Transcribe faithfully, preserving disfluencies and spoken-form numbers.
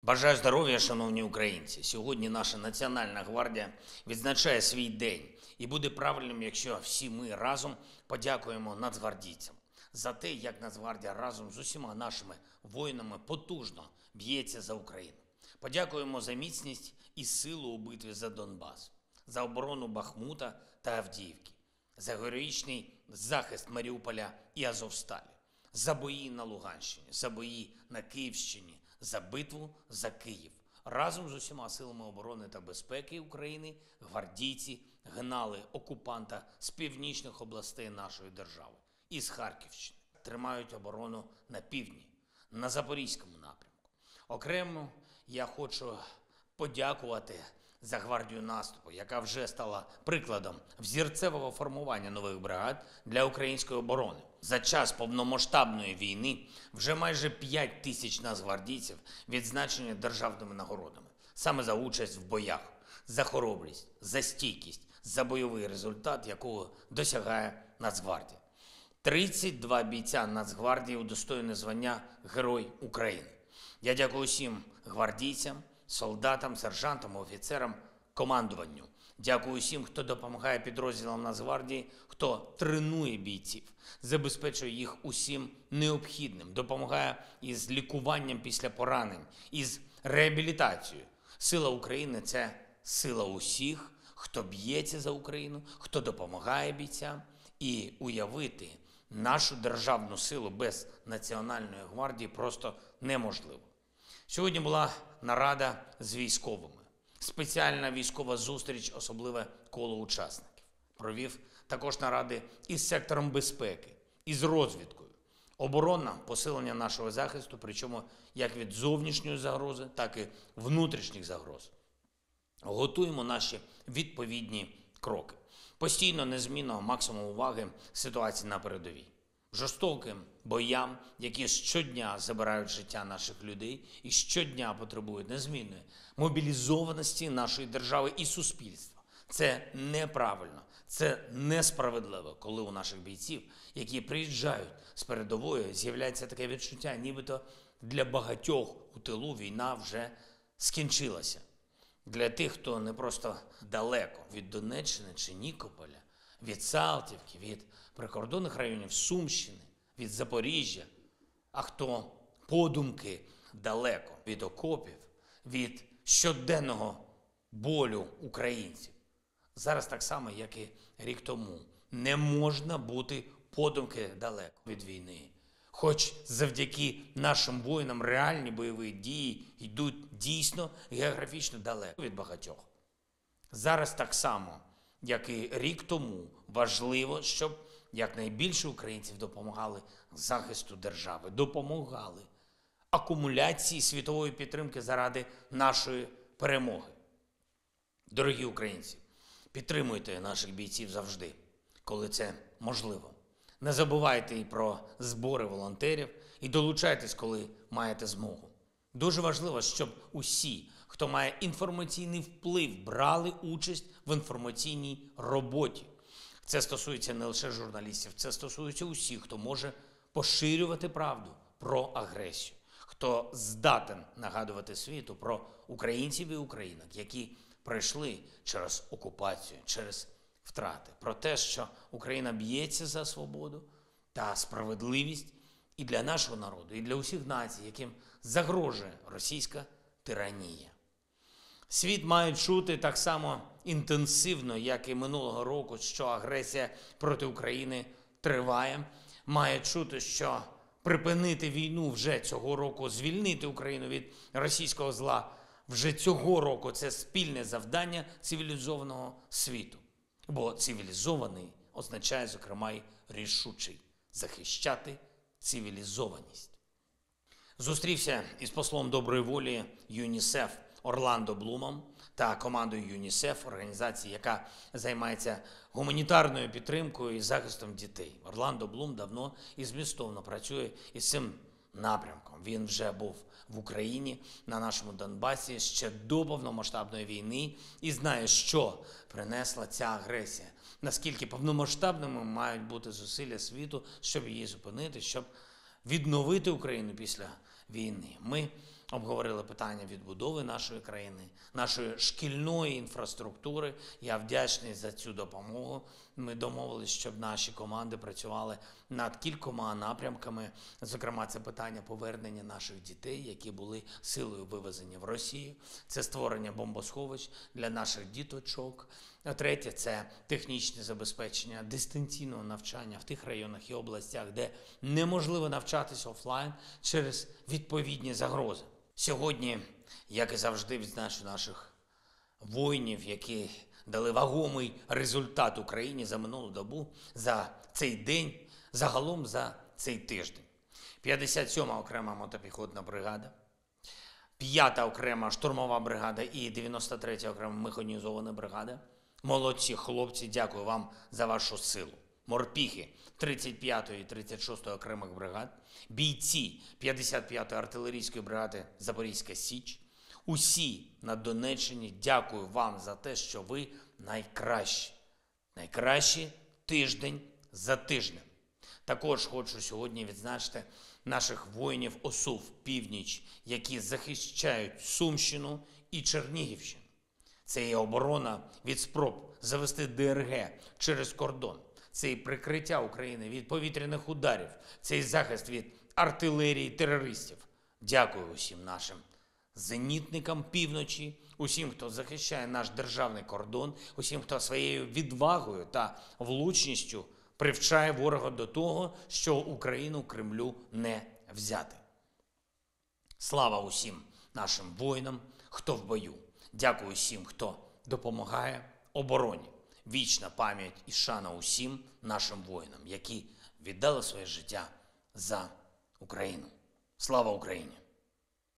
Бажаю здоров'я, шановні українці. Сьогодні наша Національна гвардія відзначає свій день. І буде правильним, якщо всі ми разом подякуємо нацгвардійцям за те, як Нацгвардія разом з усіма нашими воїнами потужно б'ється за Україну. Подякуємо за міцність і силу у битві за Донбас, за оборону Бахмута та Авдіївки, за героїчний захист Маріуполя і Азовсталі, за бої на Луганщині, за бої на Київщині, за битву за Київ. Разом з усіма силами оборони та безпеки України гвардійці гнали окупанта з північних областей нашої держави і з Харківщини. Тримають оборону на півдні, на Запорізькому напрямку. Окремо я хочу подякувати за гвардію наступу, яка вже стала прикладом взірцевого формування нових бригад для української оборони. За час повномасштабної війни вже майже п'ять тисяч нацгвардійців відзначені державними нагородами. Саме за участь в боях, за хоробрість, за стійкість, за бойовий результат, якого досягає Нацгвардія. тридцять два бійця Нацгвардії удостоєні звання Герой України. Я дякую всім гвардійцям, солдатам, сержантам, офіцерам, командуванню. Дякую всім, хто допомагає підрозділам Нацгвардії, хто тренує бійців, забезпечує їх усім необхідним, допомагає із лікуванням після поранень, із реабілітацією. Сила України – це сила усіх, хто б'ється за Україну, хто допомагає бійцям. І уявити нашу державну силу без Національної гвардії просто неможливо. Сьогодні була нарада з військовими. Спеціальна військова зустріч, особливе коло учасників. Провів також наради із сектором безпеки, із розвідкою. Оборона, посилення нашого захисту, причому як від зовнішньої загрози, так і внутрішніх загроз. Готуємо наші відповідні кроки. Постійно, незмінно, максимум уваги ситуації на передовій. Жорстоким боям, які щодня забирають життя наших людей і щодня потребують незмінної мобілізованості нашої держави і суспільства. Це неправильно, це несправедливо, коли у наших бійців, які приїжджають з передової, з'являється таке відчуття, нібито для багатьох у тилу війна вже скінчилася. Для тих, хто не просто далеко від Донеччини чи Нікополя, від Салтівки, від прикордонних районів Сумщини, від Запоріжжя, а хто подумки далеко від окопів, від щоденного болю українців. Зараз так само, як і рік тому, не можна бути подумки далеко від війни. Хоч завдяки нашим воїнам реальні бойові дії йдуть дійсно географічно далеко від багатьох. Зараз так само, як і рік тому, важливо, щоб якнайбільше українців допомагали захисту держави, допомагали акумуляції світової підтримки заради нашої перемоги. Дорогі українці, підтримуйте наших бійців завжди, коли це можливо. Не забувайте і про збори волонтерів і долучайтесь, коли маєте змогу. Дуже важливо, щоб усі, хто має інформаційний вплив, брали участь в інформаційній роботі. Це стосується не лише журналістів, це стосується усіх, хто може поширювати правду про агресію, хто здатен нагадувати світу про українців і українок, які пройшли через окупацію, через втрати, про те, що Україна б'ється за свободу та справедливість і для нашого народу, і для усіх націй, яким загрожує російська тиранія. Світ має чути так само інтенсивно, як і минулого року, що агресія проти України триває. Має чути, що припинити війну вже цього року, звільнити Україну від російського зла вже цього року – це спільне завдання цивілізованого світу. Бо цивілізований означає, зокрема, й рішучий – захищати цивілізованість. Зустрівся із послом доброї волі ЮНІСЕФ Орландо Блумом та командою ЮНІСЕФ, організації, яка займається гуманітарною підтримкою і захистом дітей. Орландо Блум давно і змістовно працює із цим напрямком. Він вже був в Україні, на нашому Донбасі, ще до повномасштабної війни і знає, що принесла ця агресія. Наскільки повномасштабними мають бути зусилля світу, щоб її зупинити, щоб відновити Україну після війни. Ми обговорили питання відбудови нашої країни, нашої шкільної інфраструктури. Я вдячний за цю допомогу. Ми домовились, щоб наші команди працювали над кількома напрямками. Зокрема, це питання повернення наших дітей, які були силою вивезені в Росію. Це створення бомбосховищ для наших діточок. А третє – це технічне забезпечення дистанційного навчання в тих районах і областях, де неможливо навчатися офлайн через відповідні загрози. Сьогодні, як і завжди, відзначу наших воїнів, які дали вагомий результат Україні за минулу добу, за цей день, загалом за цей тиждень. п'ятдесят сьома окрема мотопіхотна бригада, п'ята окрема штурмова бригада і дев'яносто третя окрема механізована бригада. Молодці хлопці, дякую вам за вашу силу. Морпіхи тридцять п'ятої і тридцять шостої окремих бригад, бійці п'ятдесят п'ятої артилерійської бригади Запорізька Січ. Усі на Донеччині, дякую вам за те, що ви найкращі. Найкращі тиждень за тижнем. Також хочу сьогодні відзначити наших воїнів ОСУВ «Північ», які захищають Сумщину і Чернігівщину. Це і оборона від спроб завести ДРГ через кордон. Це і прикриття України від повітряних ударів. Це і захист від артилерії терористів. Дякую усім нашим зенітникам півночі, усім, хто захищає наш державний кордон, усім, хто своєю відвагою та влучністю привчає ворога до того, що Україну Кремлю не взяти. Слава усім нашим воїнам, хто в бою. Дякую всім, хто допомагає обороні. Вічна пам'ять і шана усім нашим воїнам, які віддали своє життя за Україну. Слава Україні!